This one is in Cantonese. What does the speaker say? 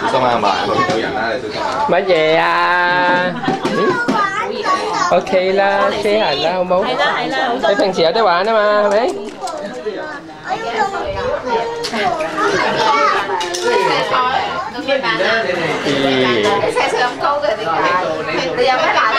小心啊，埋去救人啦，你小心啊！ 乜嘢啊？OK 啦，share 人啦，好唔好？係啦係啦，你平時有得玩啊嘛，係咪？ 你細細咁高嘅點解？你有咩難